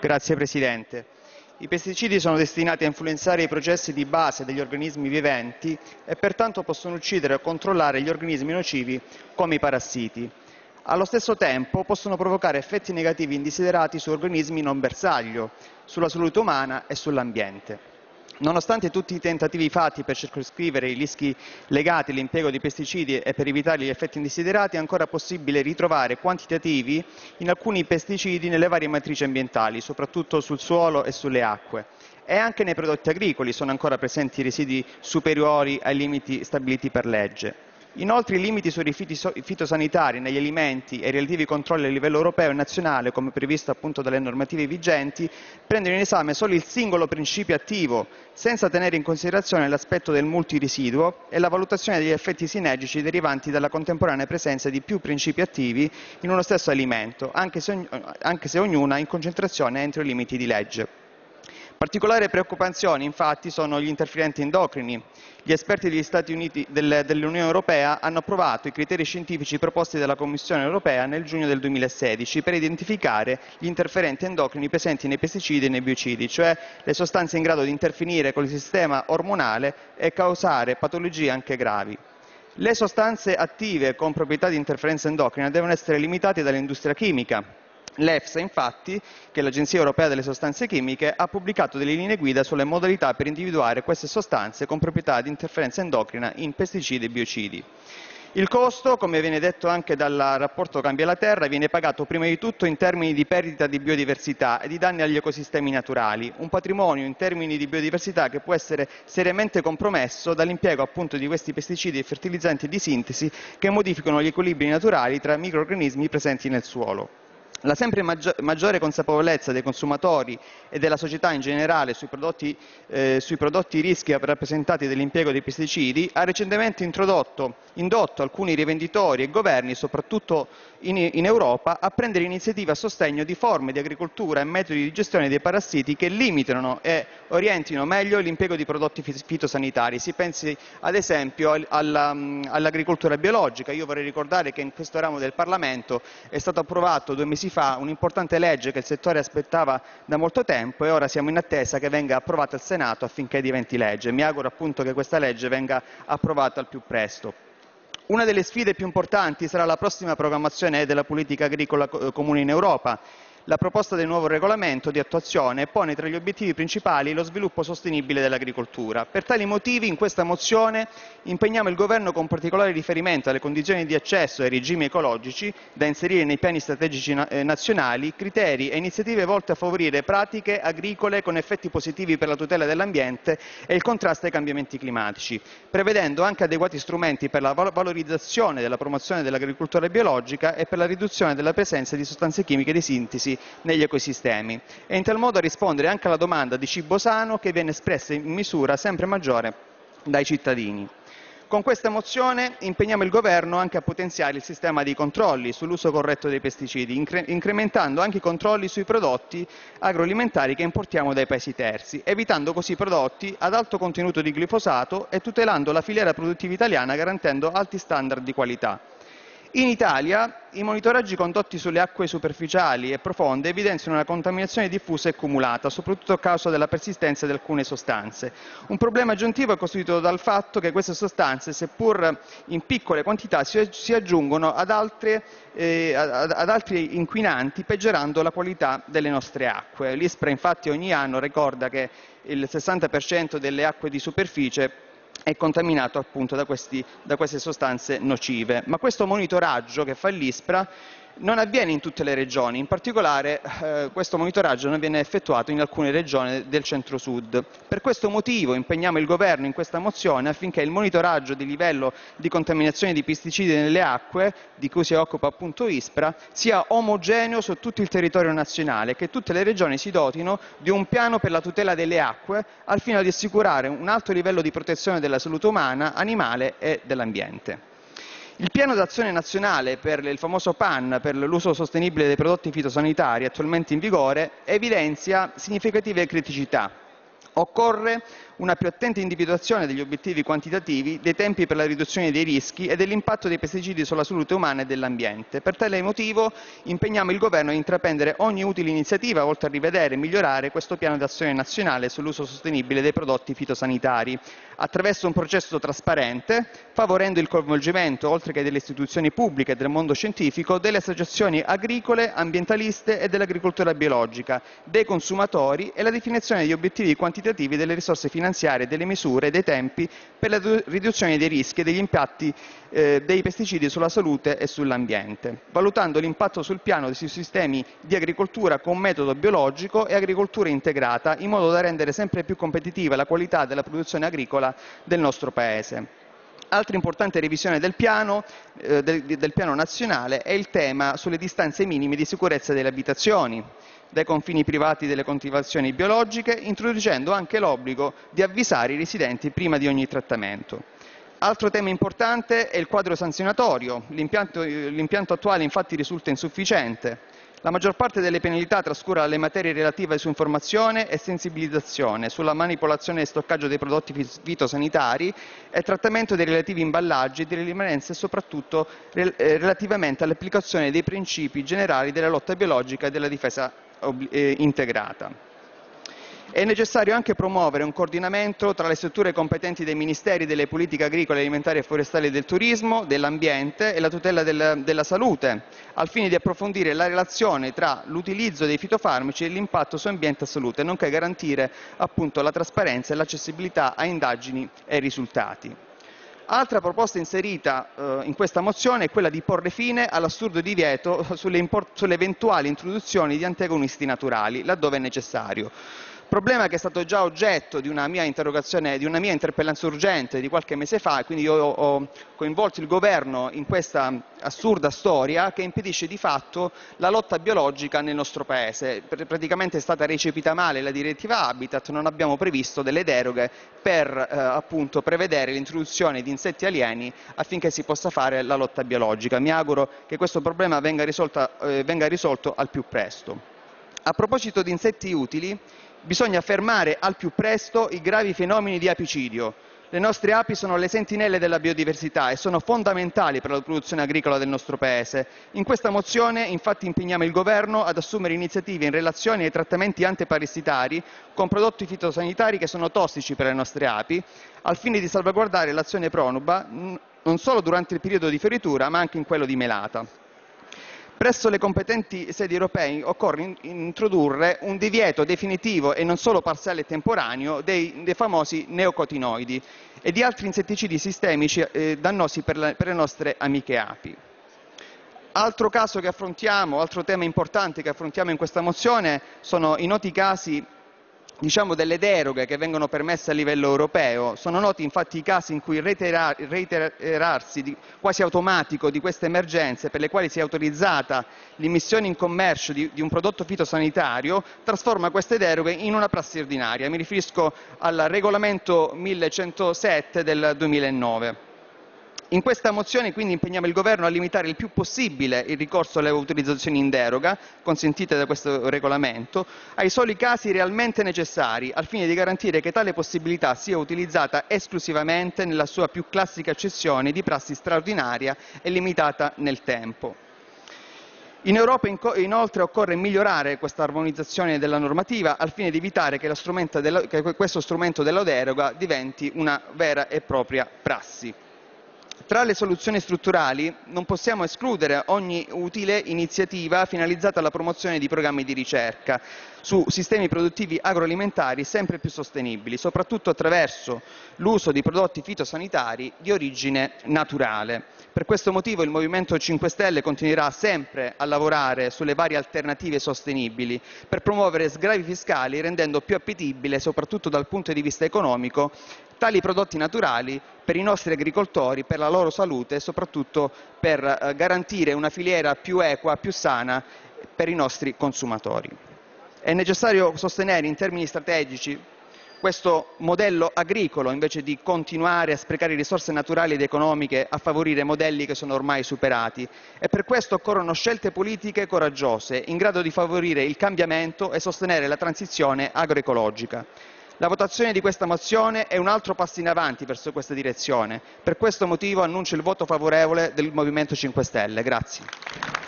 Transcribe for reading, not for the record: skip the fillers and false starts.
Grazie Presidente. I pesticidi sono destinati a influenzare i processi di base degli organismi viventi e pertanto possono uccidere o controllare gli organismi nocivi come i parassiti. Allo stesso tempo possono provocare effetti negativi indesiderati su organismi non bersaglio, sulla salute umana e sull'ambiente. Nonostante tutti i tentativi fatti per circoscrivere i rischi legati all'impiego di pesticidi e per evitare gli effetti indesiderati, è ancora possibile ritrovare quantitativi in alcuni pesticidi nelle varie matrici ambientali, soprattutto sul suolo e sulle acque. E anche nei prodotti agricoli sono ancora presenti residui superiori ai limiti stabiliti per legge. Inoltre i limiti sui rifiuti fitosanitari negli alimenti e i relativi controlli a livello europeo e nazionale, come previsto appunto dalle normative vigenti, prendono in esame solo il singolo principio attivo, senza tenere in considerazione l'aspetto del multiresiduo e la valutazione degli effetti sinergici derivanti dalla contemporanea presenza di più principi attivi in uno stesso alimento, anche se ognuna in concentrazione entro i limiti di legge. Particolare preoccupazione infatti sono gli interferenti endocrini. Gli esperti degli Stati Uniti dell'Unione Europea hanno approvato i criteri scientifici proposti dalla Commissione Europea nel giugno del 2016 per identificare gli interferenti endocrini presenti nei pesticidi e nei biocidi, cioè le sostanze in grado di interferire con il sistema ormonale e causare patologie anche gravi. Le sostanze attive con proprietà di interferenza endocrina devono essere limitate dall'industria chimica. L'EFSA, infatti, che è l'Agenzia Europea delle Sostanze Chimiche, ha pubblicato delle linee guida sulle modalità per individuare queste sostanze con proprietà di interferenza endocrina in pesticidi e biocidi. Il costo, come viene detto anche dal rapporto Cambia la Terra, viene pagato prima di tutto in termini di perdita di biodiversità e di danni agli ecosistemi naturali, un patrimonio in termini di biodiversità che può essere seriamente compromesso dall'impiego appunto di questi pesticidi e fertilizzanti di sintesi che modificano gli equilibri naturali tra microrganismi presenti nel suolo. La sempre maggiore consapevolezza dei consumatori e della società in generale sui prodotti rischi rappresentati dall'impiego dei pesticidi ha recentemente indotto alcuni rivenditori e governi, soprattutto in Europa, a prendere iniziative a sostegno di forme di agricoltura e metodi di gestione dei parassiti che limitino e orientino meglio l'impiego di prodotti fitosanitari. Si pensi ad esempio all'agricoltura biologica. Io vorrei ricordare che in questo ramo del Parlamento è stato approvato 2 mesi fa un'importante legge che il settore aspettava da molto tempo e ora siamo in attesa che venga approvata al Senato affinché diventi legge. Mi auguro appunto che questa legge venga approvata al più presto. Una delle sfide più importanti sarà la prossima programmazione della politica agricola comune in Europa. La proposta del nuovo regolamento di attuazione pone tra gli obiettivi principali lo sviluppo sostenibile dell'agricoltura. Per tali motivi in questa mozione impegniamo il Governo con particolare riferimento alle condizioni di accesso ai regimi ecologici da inserire nei piani strategici nazionali, criteri e iniziative volte a favorire pratiche agricole con effetti positivi per la tutela dell'ambiente e il contrasto ai cambiamenti climatici, prevedendo anche adeguati strumenti per la valorizzazione della promozione dell'agricoltura biologica e per la riduzione della presenza di sostanze chimiche di sintesi negli ecosistemi e in tal modo a rispondere anche alla domanda di cibo sano che viene espressa in misura sempre maggiore dai cittadini. Con questa mozione impegniamo il Governo anche a potenziare il sistema di controlli sull'uso corretto dei pesticidi, incrementando anche i controlli sui prodotti agroalimentari che importiamo dai paesi terzi, evitando così prodotti ad alto contenuto di glifosato e tutelando la filiera produttiva italiana garantendo alti standard di qualità. In Italia i monitoraggi condotti sulle acque superficiali e profonde evidenziano una contaminazione diffusa e cumulata, soprattutto a causa della persistenza di alcune sostanze. Un problema aggiuntivo è costituito dal fatto che queste sostanze, seppur in piccole quantità, si aggiungono ad altri inquinanti, peggiorando la qualità delle nostre acque. L'ISPRA infatti ogni anno ricorda che il 60% delle acque di superficie è contaminato appunto da queste sostanze nocive. Ma questo monitoraggio che fa l'ISPRA non avviene in tutte le regioni, in particolare questo monitoraggio non viene effettuato in alcune regioni del centro-sud. Per questo motivo impegniamo il Governo in questa mozione affinché il monitoraggio di livello di contaminazione di pesticidi nelle acque, di cui si occupa appunto ISPRA, sia omogeneo su tutto il territorio nazionale e che tutte le regioni si dotino di un piano per la tutela delle acque al fine di assicurare un alto livello di protezione della salute umana, animale e dell'ambiente. Il piano d'azione nazionale per il famoso PAN, per l'uso sostenibile dei prodotti fitosanitari attualmente in vigore, evidenzia significative criticità. Occorre una più attenta individuazione degli obiettivi quantitativi, dei tempi per la riduzione dei rischi e dell'impatto dei pesticidi sulla salute umana e dell'ambiente. Per tale motivo impegniamo il Governo a intraprendere ogni utile iniziativa volta a rivedere e migliorare questo piano d'azione nazionale sull'uso sostenibile dei prodotti fitosanitari, attraverso un processo trasparente, favorendo il coinvolgimento, oltre che delle istituzioni pubbliche e del mondo scientifico, delle associazioni agricole, ambientaliste e dell'agricoltura biologica, dei consumatori e la definizione degli obiettivi quantitativi delle risorse finanziarie, delle misure e dei tempi per la riduzione dei rischi e degli impatti dei pesticidi sulla salute e sull'ambiente, valutando l'impatto sul piano sui sistemi di agricoltura con metodo biologico e agricoltura integrata, in modo da rendere sempre più competitiva la qualità della produzione agricola del nostro Paese. Altra importante revisione del piano nazionale è il tema sulle distanze minime di sicurezza delle abitazioni, dai confini privati delle coltivazioni biologiche, introducendo anche l'obbligo di avvisare i residenti prima di ogni trattamento. Altro tema importante è il quadro sanzionatorio. L'impianto attuale infatti risulta insufficiente. La maggior parte delle penalità trascura le materie relative su informazione e sensibilizzazione, sulla manipolazione e stoccaggio dei prodotti fitosanitari e trattamento dei relativi imballaggi, delle rimanenze e soprattutto relativamente all'applicazione dei principi generali della lotta biologica e della difesa integrata. È necessario anche promuovere un coordinamento tra le strutture competenti dei Ministeri delle politiche agricole, alimentari e forestali e del turismo, dell'ambiente e la tutela della salute, al fine di approfondire la relazione tra l'utilizzo dei fitofarmaci e l'impatto su ambiente e salute, nonché garantire appunto la trasparenza e l'accessibilità a indagini e risultati. Altra proposta inserita in questa mozione è quella di porre fine all'assurdo divieto sulle eventuali introduzioni di antagonisti naturali, laddove è necessario. Problema che è stato già oggetto di una mia interpellanza urgente di qualche mese fa, quindi io ho coinvolto il Governo in questa assurda storia che impedisce di fatto la lotta biologica nel nostro Paese. Praticamente è stata recepita male la direttiva Habitat, non abbiamo previsto delle deroghe per appunto prevedere l'introduzione di insetti alieni affinché si possa fare la lotta biologica. Mi auguro che questo problema venga risolto al più presto. A proposito di insetti utili, bisogna fermare al più presto i gravi fenomeni di apicidio. Le nostre api sono le sentinelle della biodiversità e sono fondamentali per la produzione agricola del nostro Paese. In questa mozione infatti impegniamo il Governo ad assumere iniziative in relazione ai trattamenti antiparassitari con prodotti fitosanitari che sono tossici per le nostre api, al fine di salvaguardare l'azione pronuba non solo durante il periodo di fioritura ma anche in quello di melata. Presso le competenti sedi europee occorre introdurre un divieto definitivo e non solo parziale e temporaneo dei famosi neocotinoidi e di altri insetticidi sistemici dannosi per le nostre amiche api. Altro tema importante che affrontiamo in questa mozione sono i noti casi delle deroghe che vengono permesse a livello europeo. Sono noti infatti i casi in cui il reiterarsi quasi automatico di queste emergenze, per le quali si è autorizzata l'immissione in commercio di un prodotto fitosanitario, trasforma queste deroghe in una prassi ordinaria. Mi riferisco al regolamento 1107 del 2009. In questa mozione quindi impegniamo il Governo a limitare il più possibile il ricorso alle autorizzazioni in deroga, consentite da questo regolamento, ai soli casi realmente necessari, al fine di garantire che tale possibilità sia utilizzata esclusivamente nella sua più classica accezione di prassi straordinaria e limitata nel tempo. In Europa inoltre occorre migliorare questa armonizzazione della normativa al fine di evitare che questo strumento della deroga diventi una vera e propria prassi. Tra le soluzioni strutturali non possiamo escludere ogni utile iniziativa finalizzata alla promozione di programmi di ricerca su sistemi produttivi agroalimentari sempre più sostenibili, soprattutto attraverso l'uso di prodotti fitosanitari di origine naturale. Per questo motivo il Movimento 5 Stelle continuerà sempre a lavorare sulle varie alternative sostenibili per promuovere sgravi fiscali, rendendo più appetibile, soprattutto dal punto di vista economico, tali prodotti naturali per i nostri agricoltori, per la loro salute e soprattutto per garantire una filiera più equa, più sana per i nostri consumatori. È necessario sostenere in termini strategici questo modello agricolo invece di continuare a sprecare risorse naturali ed economiche a favorire modelli che sono ormai superati, e per questo occorrono scelte politiche coraggiose in grado di favorire il cambiamento e sostenere la transizione agroecologica. La votazione di questa mozione è un altro passo in avanti verso questa direzione. Per questo motivo annuncio il voto favorevole del Movimento 5 Stelle. Grazie.